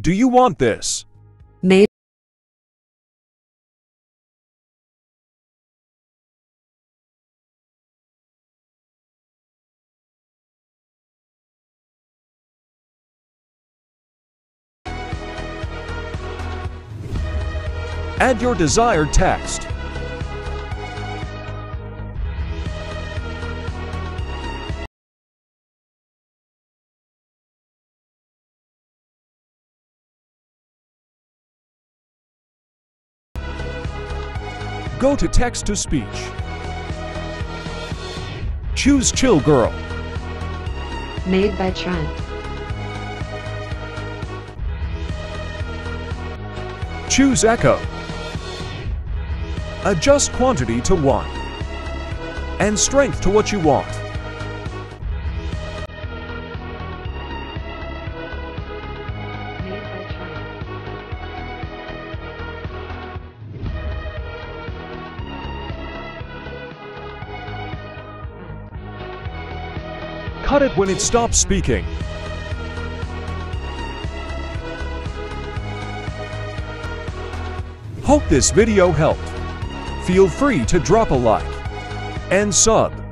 Do you want this? Made Add your desired text. Go to text-to-speech. Choose Chill Girl. made by Trent. Choose Echo. Adjust quantity to 1 and strength to what you want. Made by Trent. Cut it when it stops speaking. Hope this video helped. Feel free to drop a like and sub.